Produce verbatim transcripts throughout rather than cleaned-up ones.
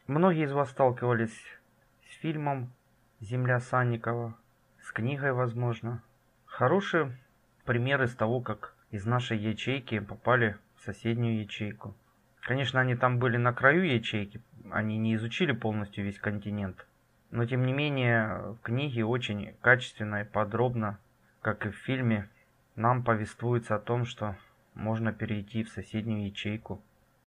Многие из вас сталкивались с фильмом «Земля Санникова», с книгой, возможно. Хорошие примеры из того, как из нашей ячейки попали в соседнюю ячейку. Конечно, они там были на краю ячейки, они не изучили полностью весь континент. Но тем не менее, в книге очень качественно и подробно, как и в фильме, нам повествуется о том, что можно перейти в соседнюю ячейку.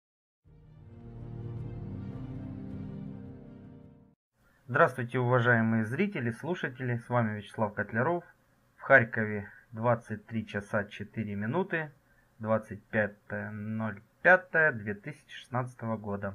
Здравствуйте, уважаемые зрители, слушатели, с вами Вячеслав Котляров. В Харькове двадцать три часа четыре минуты, двадцать пятое ноль пятое две тысячи шестнадцатого года.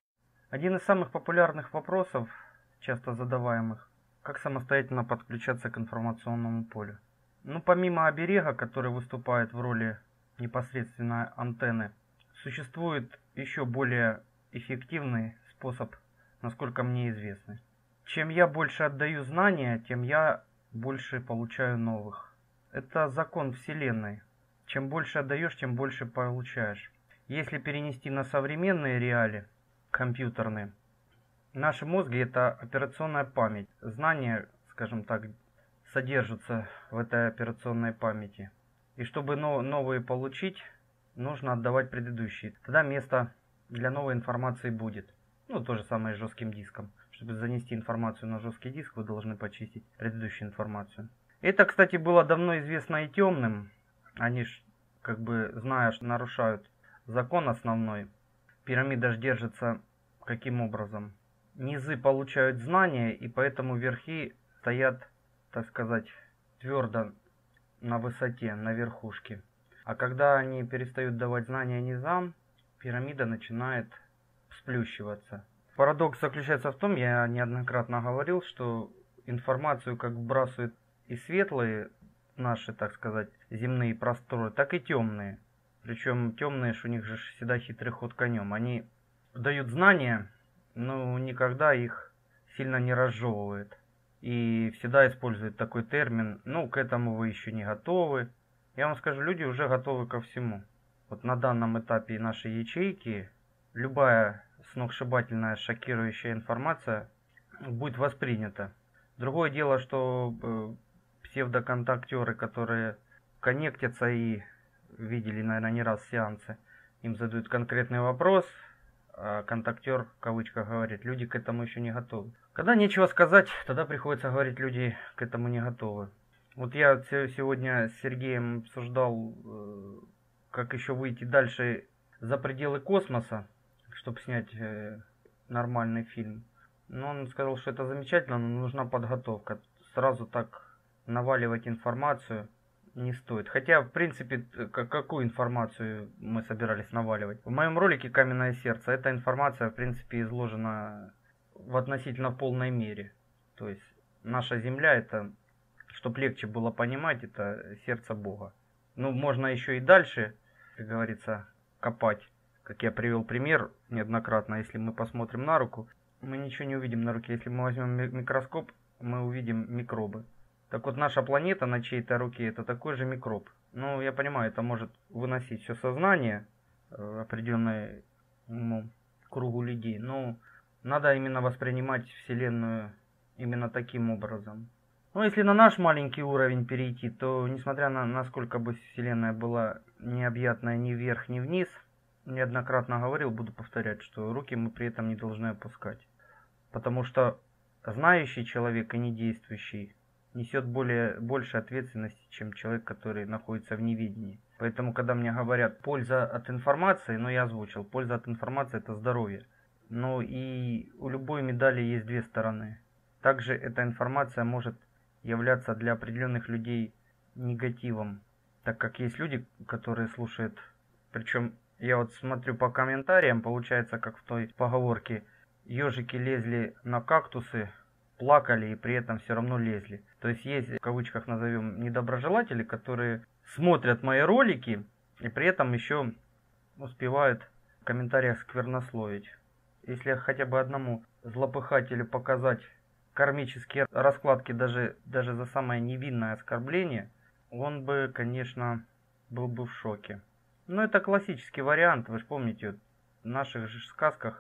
Один из самых популярных вопросов, часто задаваемых, как самостоятельно подключаться к информационному полю. Ну, помимо оберега, который выступает в роли непосредственной антенны, существует еще более эффективный способ, насколько мне известно. Чем я больше отдаю знания, тем я больше получаю новых. Это закон Вселенной. Чем больше отдаешь, тем больше получаешь. Если перенести на современные реалии, компьютерные, наши мозги это операционная память. Знания, скажем так, содержатся в этой операционной памяти. И чтобы новые получить, нужно отдавать предыдущие. Тогда место для новой информации будет. Ну, то же самое с жестким диском. Чтобы занести информацию на жесткий диск, вы должны почистить предыдущую информацию. Это, кстати, было давно известно и темным. Они ж, как бы, зная, что нарушают закон основной. Пирамида ж держится каким образом? Низы получают знания, и поэтому верхи стоят, так сказать, твердо на высоте, на верхушке. А когда они перестают давать знания низам, пирамида начинает сплющиваться. Парадокс заключается в том, я неоднократно говорил, что информацию как вбрасывают и светлые наши, так сказать, земные просторы, так и темные. Причем темные, что у них же всегда хитрый ход конем. Они дают знания, но никогда их сильно не разжевывают. И всегда используют такой термин: ну, к этому вы еще не готовы. Я вам скажу, люди уже готовы ко всему. Вот на данном этапе нашей ячейки любая сногсшибательная, шокирующая информация будет воспринята. Другое дело, что э, псевдоконтактеры, которые коннектятся и видели, наверное, не раз сеансы, им задают конкретный вопрос, а контактер, в кавычках, говорит, люди к этому еще не готовы. Когда нечего сказать, тогда приходится говорить, люди к этому не готовы. Вот я сегодня с Сергеем обсуждал, э, как еще выйти дальше за пределы космоса, чтобы снять э, нормальный фильм. Но он сказал, что это замечательно, но нужна подготовка. Сразу так наваливать информацию не стоит. Хотя, в принципе, какую информацию мы собирались наваливать? В моем ролике «Каменное сердце» эта информация, в принципе, изложена в относительно полной мере. То есть, наша Земля, это, чтобы легче было понимать, это сердце Бога. Ну, можно еще и дальше, как говорится, копать. Как я привел пример неоднократно, если мы посмотрим на руку, мы ничего не увидим на руке. Если мы возьмем микроскоп, мы увидим микробы. Так вот, наша планета на чьей-то руке это такой же микроб. Ну, я понимаю, это может выносить все сознание в определенной ну, кругу людей. Но надо именно воспринимать Вселенную именно таким образом. Но если на наш маленький уровень перейти, то несмотря на насколько бы Вселенная была необъятная ни вверх, ни вниз, неоднократно говорил, буду повторять, что руки мы при этом не должны опускать. Потому что знающий человек и недействующий несет более, больше ответственности, чем человек, который находится в неведении. Поэтому, когда мне говорят польза от информации, ну я озвучил, польза от информации это здоровье. Но и у любой медали есть две стороны. Также эта информация может являться для определенных людей негативом, так как есть люди, которые слушают, причем я вот смотрю по комментариям, получается, как в той поговорке, ежики лезли на кактусы, плакали и при этом все равно лезли. То есть есть, в кавычках назовем, недоброжелатели, которые смотрят мои ролики и при этом еще успевают в комментариях сквернословить. Если хотя бы одному злопыхателю показать кармические раскладки даже, даже за самое невинное оскорбление, он бы, конечно, был бы в шоке. Но это классический вариант, вы же помните, в наших же сказках все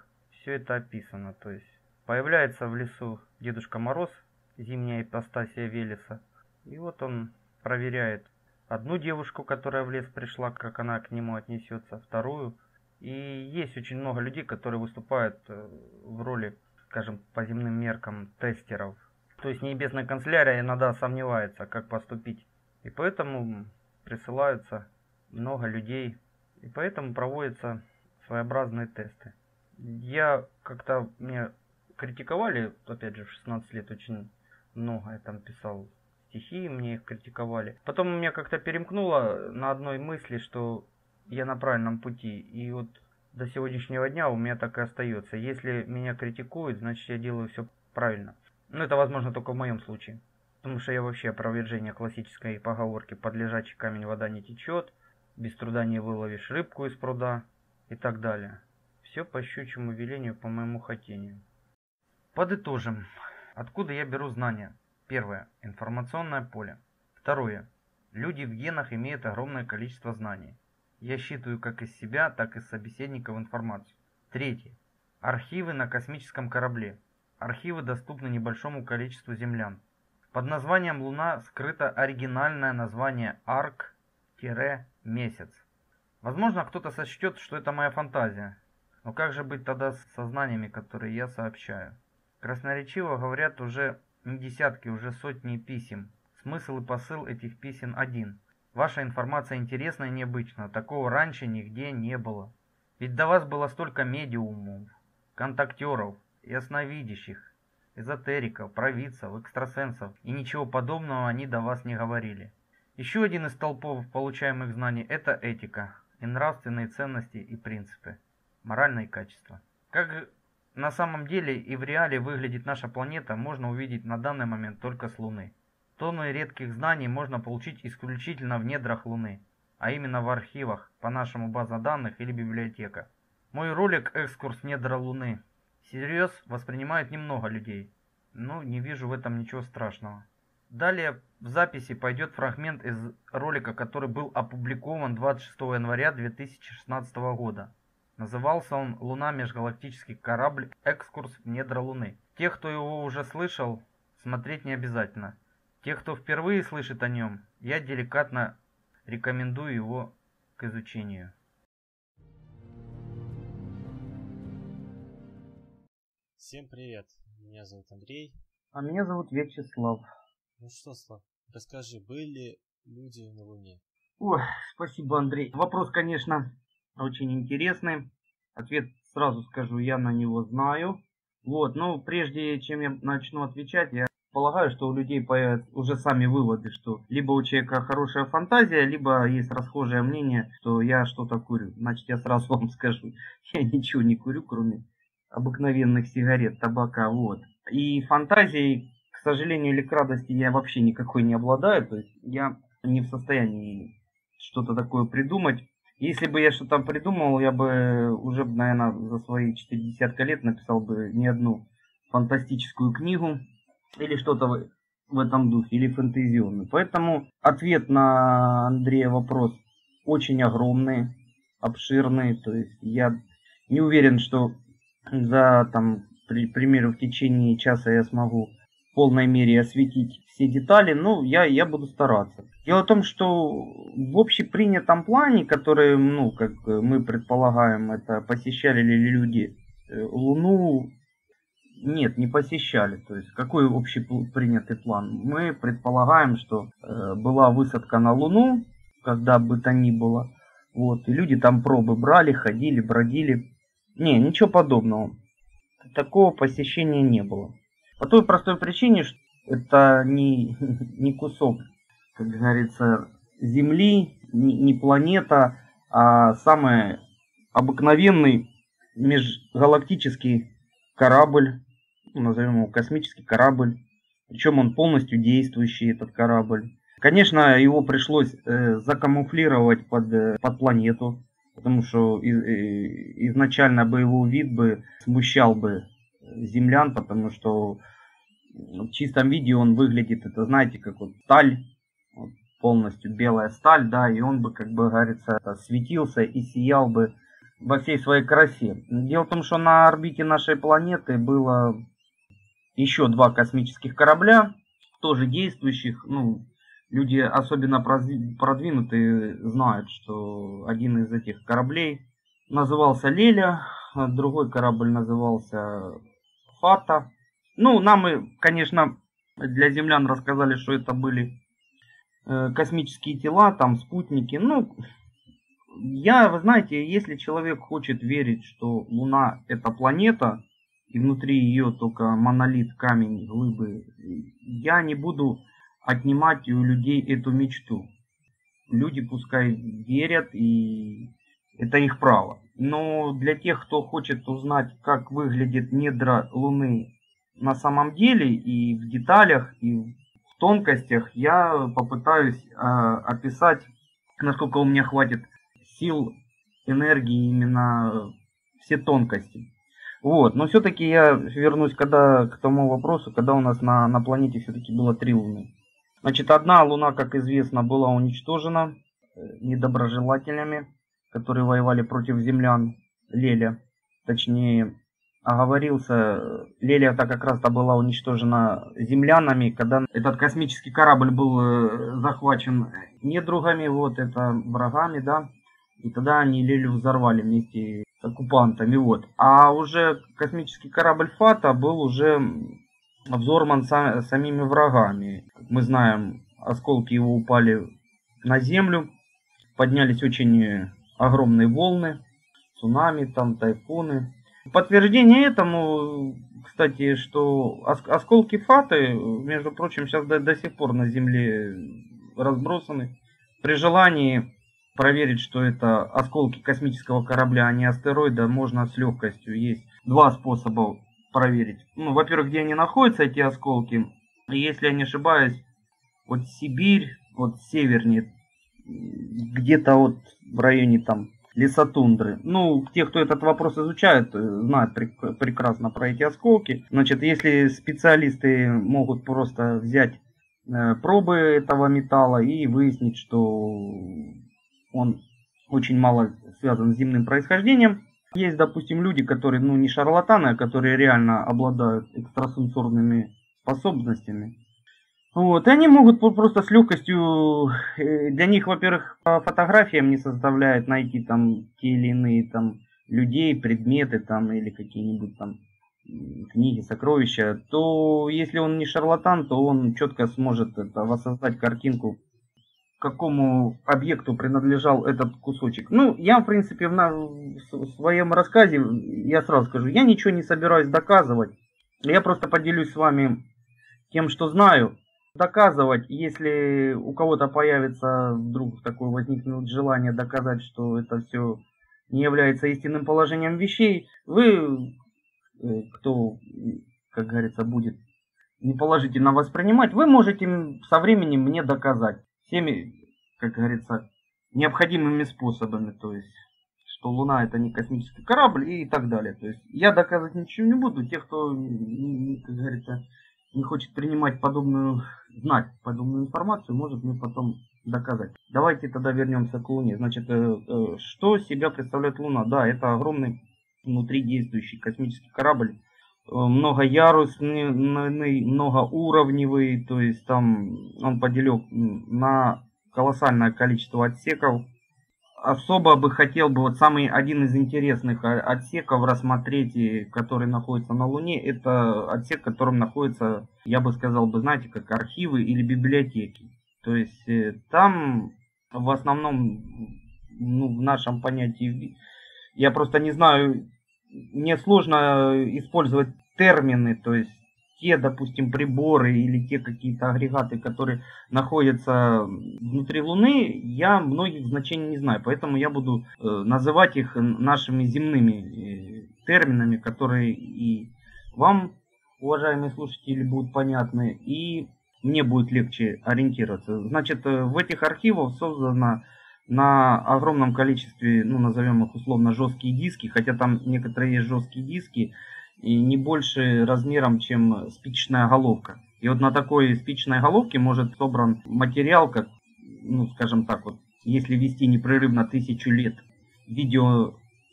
все это описано. То есть появляется в лесу Дедушка Мороз, зимняя ипостасия Велеса. И вот он проверяет одну девушку, которая в лес пришла, как она к нему отнесется, вторую. И есть очень много людей, которые выступают в роли, скажем, по земным меркам тестеров. То есть небесная канцелярия иногда сомневается, как поступить. И поэтому присылаются много людей. И поэтому проводятся своеобразные тесты. Я как-то, меня критиковали, опять же, в шестнадцать лет очень много, я там писал стихи, мне их критиковали. Потом меня как-то перемкнуло на одной мысли, что я на правильном пути. И вот до сегодняшнего дня у меня так и остается. Если меня критикуют, значит я делаю все правильно. Но это возможно только в моем случае. Потому что я вообще опровержение классической поговорки «под лежачий камень вода не течет», «без труда не выловишь рыбку из пруда» и так далее. Все по щучьему велению, по моему хотению. Подытожим. Откуда я беру знания? Первое. Информационное поле. Второе. Люди в генах имеют огромное количество знаний. Я считаю как из себя, так и из собеседников информацию. Третье. Архивы на космическом корабле. Архивы доступны небольшому количеству землян. Под названием Луна скрыто оригинальное название Арк-Месяц. Возможно, кто-то сочтет, что это моя фантазия. Но как же быть тогда с сознаниями, которые я сообщаю? Красноречиво говорят уже не десятки, уже сотни писем. Смысл и посыл этих писем один. Ваша информация интересна и необычна. Такого раньше нигде не было. Ведь до вас было столько медиумов, контактеров, ясновидящих, эзотериков, провидцев, экстрасенсов, и ничего подобного они до вас не говорили. Еще один из столпов получаемых знаний – это этика, и нравственные ценности и принципы, моральные качества. Как на самом деле и в реале выглядит наша планета, можно увидеть на данный момент только с Луны. Тонны редких знаний можно получить исключительно в недрах Луны, а именно в архивах, по нашему база данных или библиотека. Мой ролик «Экскурс в недра Луны» всерьез воспринимают немного людей, но не вижу в этом ничего страшного. Далее в записи пойдет фрагмент из ролика, который был опубликован двадцать шестого января две тысячи шестнадцатого года. Назывался он «Луна. Межгалактический корабль. Экскурс в недра Луны». Тех, кто его уже слышал, смотреть не обязательно. Тех, кто впервые слышит о нем, я деликатно рекомендую его к изучению. Всем привет, меня зовут Андрей. А меня зовут Вячеслав. Ну что, Слав, расскажи, были люди на Луне? Ой, спасибо, Андрей. Вопрос, конечно, очень интересный. Ответ сразу скажу, я на него знаю. Вот, но прежде чем я начну отвечать, я полагаю, что у людей появятся уже сами выводы, что либо у человека хорошая фантазия, либо есть расхожее мнение, что я что-то курю. Значит, я сразу вам скажу, я ничего не курю, кроме обыкновенных сигарет, табака, вот. И фантазией, к сожалению или к радости, я вообще никакой не обладаю, то есть я не в состоянии что-то такое придумать. Если бы я что-то придумал, я бы уже, наверное, за свои четыре лет написал бы не одну фантастическую книгу или что-то в, в этом духе, или фэнтезионную. Поэтому ответ на Андрея вопрос очень огромный, обширный, то есть я не уверен, что за, там, при, к примеру, в течение часа я смогу в полной мере осветить все детали, но я, я буду стараться. Дело в том, что в общепринятом плане, который, ну, как мы предполагаем, это посещали ли люди Луну, нет, не посещали. То есть, какой общепринятый план? Мы предполагаем, что э, была высадка на Луну, когда бы то ни было, вот, и люди там пробы брали, ходили, бродили. Не, ничего подобного. Такого посещения не было. По той простой причине, что это не, не кусок, как говорится, Земли, не, не планета, а самый обыкновенный межгалактический корабль, назовем его космический корабль. Причем он полностью действующий, этот корабль. Конечно, его пришлось э, закамуфлировать под, э, под планету. Потому что изначально бы его вид бы смущал бы землян, потому что в чистом виде он выглядит, это знаете, как вот сталь, вот полностью белая сталь, да, и он бы, как бы говорится, светился и сиял бы во всей своей красе. Дело в том, что на орбите нашей планеты было еще два космических корабля, тоже действующих. Ну, люди особенно продвинутые знают, что один из этих кораблей назывался Леля, другой корабль назывался Фата. Ну, нам, и, конечно, для землян рассказали, что это были э, космические тела, там спутники. Ну, я, вы знаете, если человек хочет верить, что Луна это планета, и внутри ее только монолит, камень, глыбы, я не буду отнимать у людей эту мечту. Люди пускай верят, и это их право. Но для тех, кто хочет узнать, как выглядит недра Луны на самом деле, и в деталях, и в тонкостях, я попытаюсь э, описать, насколько у меня хватит сил, энергии, именно все тонкости. Вот, но все-таки я вернусь когда, к тому вопросу, когда у нас на, на планете все-таки было три Луны. Значит, одна Луна, как известно, была уничтожена недоброжелателями, которые воевали против землян, Леля. Точнее, оговорился, Леля так как раз-то была уничтожена землянами, когда этот космический корабль был захвачен недругами, вот это врагами, да. И тогда они Лелю взорвали вместе с оккупантами, вот. А уже космический корабль Фата был уже взорван сам, самими врагами. Мы знаем, осколки его упали на землю, поднялись очень огромные волны, цунами, там тайфуны. Подтверждение этому, кстати, что осколки Фаты, между прочим, сейчас до, до сих пор на Земле разбросаны. При желании проверить, что это осколки космического корабля, а не астероида, можно с легкостью. Есть два способа проверить. Ну, во-первых, где они находятся, эти осколки. Если я не ошибаюсь, вот Сибирь, вот севернее, где-то вот в районе там лесотундры. Ну, те, кто этот вопрос изучает, знают прек- прекрасно про эти осколки. Значит, если специалисты могут просто взять э, пробы этого металла и выяснить, что он очень мало связан с земным происхождением. Есть, допустим, люди, которые, ну, не шарлатаны, а которые реально обладают экстрасенсорными способностями. Вот, и они могут просто с легкостью, для них, во-первых, по фотографиям не составляет найти там те или иные там людей, предметы там или какие-нибудь там книги, сокровища, то если он не шарлатан, то он четко сможет это, воссоздать картинку, какому объекту принадлежал этот кусочек. Ну, я, в принципе, в, на, в своем рассказе, я сразу скажу, я ничего не собираюсь доказывать. Я просто поделюсь с вами тем, что знаю. Доказывать, если у кого-то появится вдруг такое возникнет желание доказать, что это все не является истинным положением вещей, вы, кто, как говорится, будет неположительно воспринимать, вы можете со временем мне доказать всеми, как говорится, необходимыми способами, то есть, что Луна это не космический корабль и так далее. То есть, я доказывать ничего не буду. Те, кто, как говорится, не хочет принимать подобную, знать подобную информацию, может мне потом доказать. Давайте тогда вернемся к Луне. Значит, что себя представляет Луна? Да, это огромный внутри действующий космический корабль, многоярусный, многоуровневый, то есть там он поделен на колоссальное количество отсеков. Особо бы хотел бы, вот самый один из интересных отсеков рассмотреть, который находится на Луне, это отсек, в котором находится, я бы сказал бы, знаете, как архивы или библиотеки. То есть там в основном, ну, в нашем понятии, я просто не знаю, мне сложно использовать термины, то есть те, допустим, приборы или те какие-то агрегаты, которые находятся внутри Луны, я многих значений не знаю, поэтому я буду называть их нашими земными терминами, которые и вам, уважаемые слушатели, будут понятны, и мне будет легче ориентироваться. Значит, в этих архивах создано на огромном количестве, ну, назовем их условно, жесткие диски, хотя там некоторые есть жесткие диски, и не больше размером, чем спичечная головка. И вот на такой спичечной головке может собран материал, как, ну, скажем так, вот, если вести непрерывно тысячу лет видеосъемку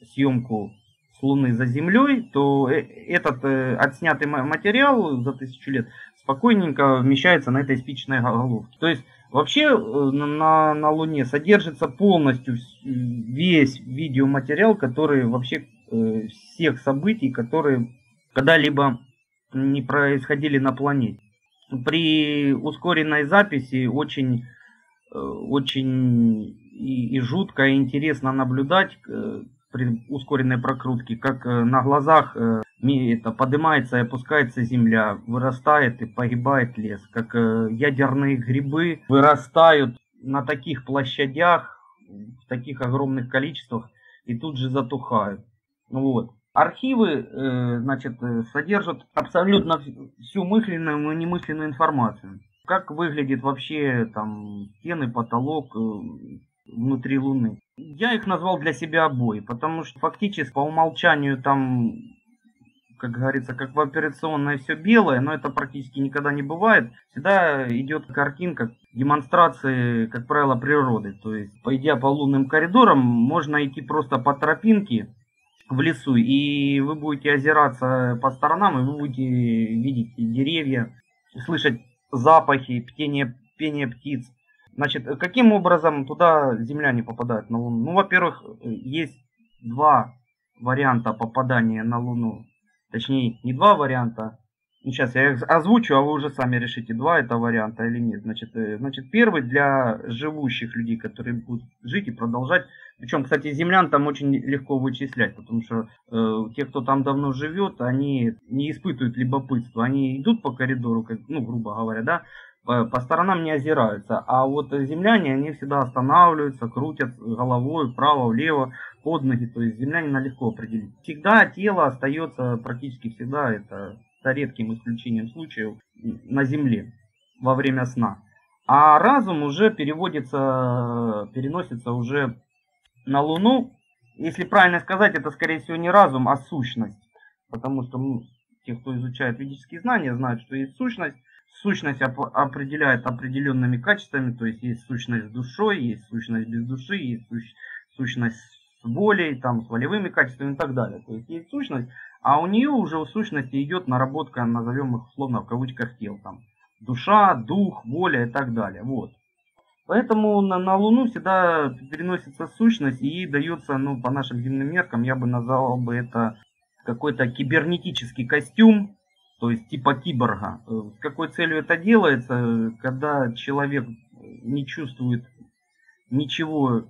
съемку с Луны за Землей, то этот э, отснятый материал за тысячу лет спокойненько вмещается на этой спичечной головке. То есть вообще э, на, на Луне содержится полностью весь видеоматериал, который вообще э, всех событий, которые когда-либо не происходили на планете. При ускоренной записи очень, э, очень и, и жутко и интересно наблюдать э, при ускоренной прокрутке, как на глазах это поднимается и опускается земля, вырастает и погибает лес, как ядерные грибы вырастают на таких площадях, в таких огромных количествах и тут же затухают. Вот. Архивы, значит, содержат абсолютно всю мысленную и немысленную информацию. Как выглядит вообще там стены, потолок внутри Луны. Я их назвал для себя обои, потому что фактически по умолчанию там, как говорится, как в операционной все белое, но это практически никогда не бывает. Всегда идет картинка демонстрации, как правило, природы. То есть, идя по лунным коридорам, можно идти просто по тропинке в лесу, и вы будете озираться по сторонам, и вы будете видеть деревья, слышать запахи, пение, пение птиц. Значит, каким образом туда земляне попадают на Луну? Ну, во-первых, есть два варианта попадания на Луну. Точнее, не два варианта. Ну, сейчас я их озвучу, а вы уже сами решите, два это варианта или нет. Значит, значит, первый для живущих людей, которые будут жить и продолжать. Причем, кстати, землян там очень легко вычислять, потому что э, те, кто там давно живет, они не испытывают любопытства. Они идут по коридору, как, ну, грубо говоря, да, по сторонам не озираются, а вот земляне, они всегда останавливаются, крутят головой вправо-влево, под ноги, то есть землянина легко определить. Всегда тело остается, практически всегда, это за редким исключением случаев, на земле во время сна. А разум уже переводится, переносится уже на Луну. Если правильно сказать, это скорее всего не разум, а сущность. Потому что ну, те, кто изучает ведические знания, знают, что есть сущность. Сущность определяет определенными качествами, то есть есть сущность с душой, есть сущность без души, есть сущность с волей, там, с волевыми качествами и так далее. То есть есть сущность, а у нее уже у сущности идет наработка, назовем их условно в кавычках тел. Там, душа, дух, воля и так далее. Вот. Поэтому на, на Луну всегда переносится сущность и ей дается, ну, по нашим земным меркам, я бы назвал бы это какой-то кибернетический костюм. То есть типа киборга. С какой целью это делается? Когда человек не чувствует ничего,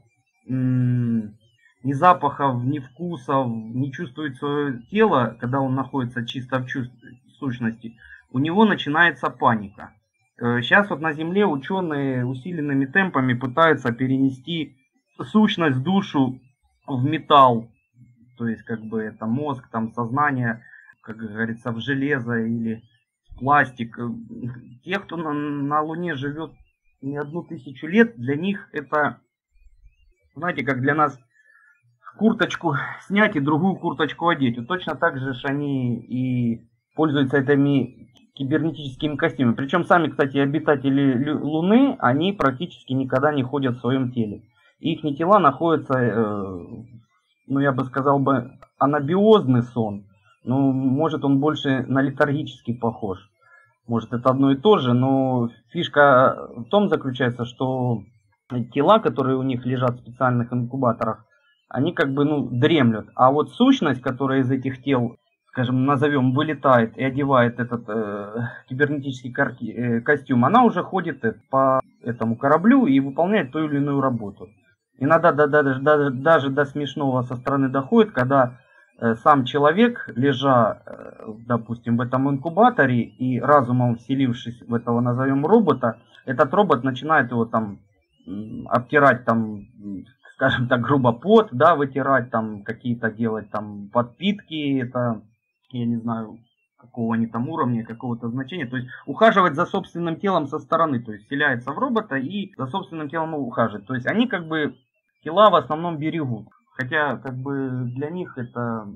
ни запахов, ни вкусов, не чувствует свое тело, когда он находится чисто в чувстве, сущности, у него начинается паника. Сейчас вот на Земле ученые усиленными темпами пытаются перенести сущность, душу в металл. То есть как бы это мозг, там сознание, как говорится, в железо или в пластик. Те, кто на, на Луне живет не одну тысячу лет, для них это, знаете, как для нас курточку снять и другую курточку одеть. Вот точно так же они и пользуются этими кибернетическими костюмами. Причем сами, кстати, обитатели Луны, они практически никогда не ходят в своем теле. Их тела находятся, э, ну я бы сказал бы, анабиозный сон. Ну, может, он больше на летаргический похож. Может, это одно и то же, но фишка в том заключается, что тела, которые у них лежат в специальных инкубаторах, они как бы, ну, дремлют. А вот сущность, которая из этих тел, скажем, назовем, вылетает и одевает этот э, кибернетический карти, э, костюм, она уже ходит по этому кораблю и выполняет ту или иную работу. Иногда да, да, да, даже до смешного со стороны доходит, когда сам человек, лежа, допустим, в этом инкубаторе и разумом вселившись в этого, назовем, робота, этот робот начинает его там обтирать, там, скажем так, грубо пот, да, вытирать, там, какие-то делать там подпитки, это, я не знаю, какого они там уровня, какого-то значения, то есть ухаживать за собственным телом со стороны, то есть вселяется в робота и за собственным телом ухаживает. То есть они как бы тела в основном берегут. Хотя, как бы, для них это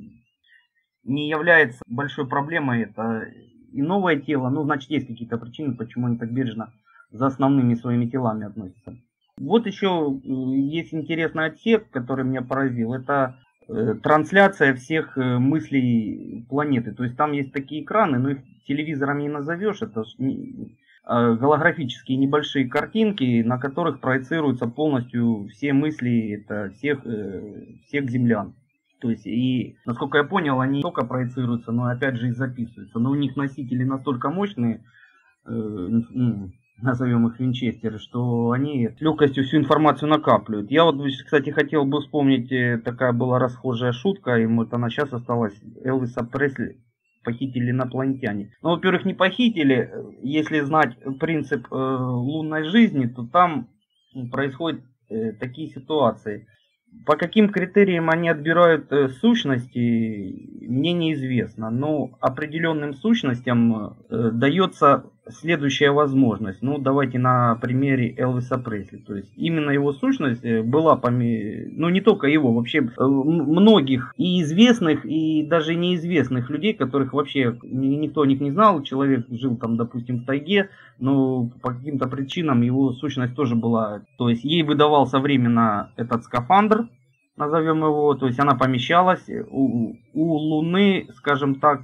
не является большой проблемой, это и новое тело, ну, значит, есть какие-то причины, почему они так бережно за основными своими телами относятся. Вот еще есть интересный отсек, который меня поразил, это э, трансляция всех э, мыслей планеты. То есть там есть такие экраны, но их телевизором не назовешь, это ж не, э, голографические небольшие картинки, на которых проецируются полностью все мысли это, всех, э, всех землян. То есть, и, насколько я понял, они не только проецируются, но опять же и записываются. Но у них носители настолько мощные, э, ну, назовем их винчестеры, что они с легкостью всю информацию накапливают. Я вот, кстати, хотел бы вспомнить, такая была расхожая шутка, и вот она сейчас осталась, Элвиса Пресли похитили инопланетяне. Ну, во-первых, не похитили, если знать принцип э, лунной жизни, то там происходят э, такие ситуации. По каким критериям они отбирают э, сущности, мне неизвестно. Но определенным сущностям э, дается следующая возможность. Ну, давайте на примере Элвиса Пресли. То есть именно его сущность была, поме... ну не только его, вообще э, многих и известных, и даже неизвестных людей, которых вообще никто о них не знал. Человек жил там, допустим, в тайге, но по каким-то причинам его сущность тоже была. То есть ей выдавался временно этот скафандр, назовем его, то есть она помещалась у, у Луны, скажем так,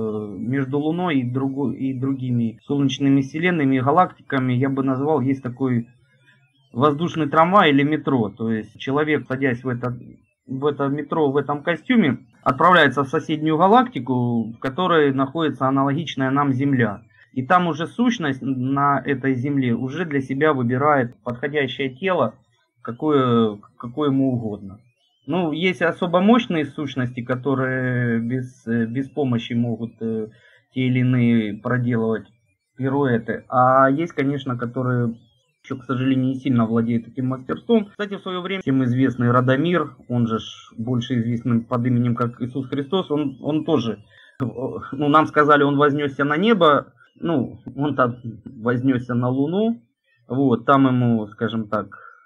между Луной и, другой, и другими солнечными вселенными и галактиками, я бы назвал, есть такой воздушный трамвай или метро. То есть человек, садясь в это, в это метро, в этом костюме, отправляется в соседнюю галактику, в которой находится аналогичная нам Земля. И там уже сущность на этой Земле уже для себя выбирает подходящее тело, какое, какое ему угодно. Ну, есть особо мощные сущности, которые без, без помощи могут э, те или иные проделывать пируэты. А есть, конечно, которые еще, к сожалению, не сильно владеют этим мастерством. Кстати, в свое время всем известный Радомир, он же больше известный под именем как Иисус Христос, он, он тоже, ну, нам сказали, он вознесся на небо, ну, он там вознесся на Луну, вот, там ему, скажем так,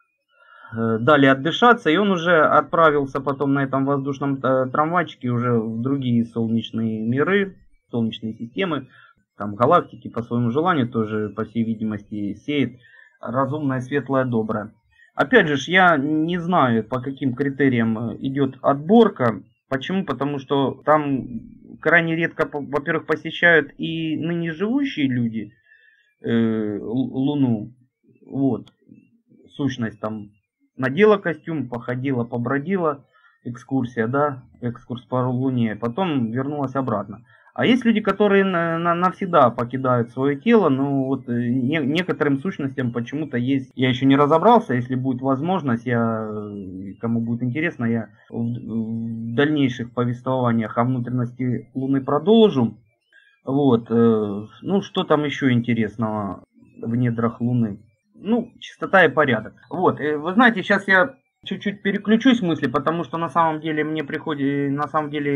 дали отдышаться, и он уже отправился потом на этом воздушном трамвайчике уже в другие солнечные миры, солнечные системы, там галактики по своему желанию тоже, по всей видимости, сеет разумное, светлое, доброе. Опять же, я не знаю, по каким критериям идет отборка. Почему? Потому что там крайне редко, во-первых, посещают и ныне живущие люди э, Луну, вот, сущность там надела костюм, походила, побродила, экскурсия, да, экскурс по Луне, потом вернулась обратно. А есть люди, которые на, на, навсегда покидают свое тело, но вот не, некоторым сущностям почему-то есть, я еще не разобрался, если будет возможность, я, кому будет интересно, я в, в дальнейших повествованиях о внутренности Луны продолжу. Вот, ну что там еще интересного в недрах Луны? Ну, чистота и порядок. Вот, вы знаете, сейчас я чуть-чуть переключусь в мысли, потому что на самом деле мне приходит, на самом деле,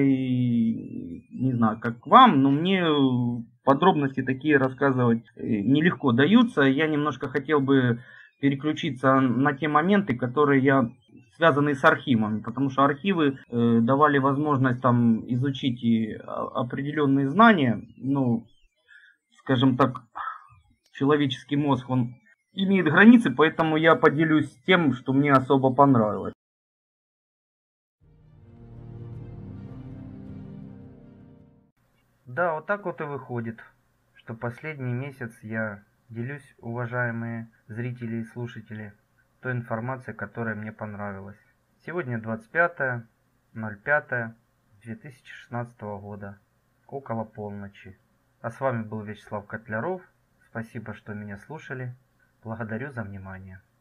не знаю, как вам, но мне подробности такие рассказывать нелегко даются. Я немножко хотел бы переключиться на те моменты, которые я связаны с архивами, потому что архивы э, давали возможность там изучить и определенные знания. Ну, скажем так, человеческий мозг, он имеет границы, поэтому я поделюсь тем, что мне особо понравилось. Да, вот так вот и выходит, что последний месяц я делюсь, уважаемые зрители и слушатели, той информацией, которая мне понравилась. Сегодня двадцать пятое ноль пятое две тысячи шестнадцатого года, около полночи. А с вами был Вячеслав Котляров. Спасибо, что меня слушали. Благодарю за внимание.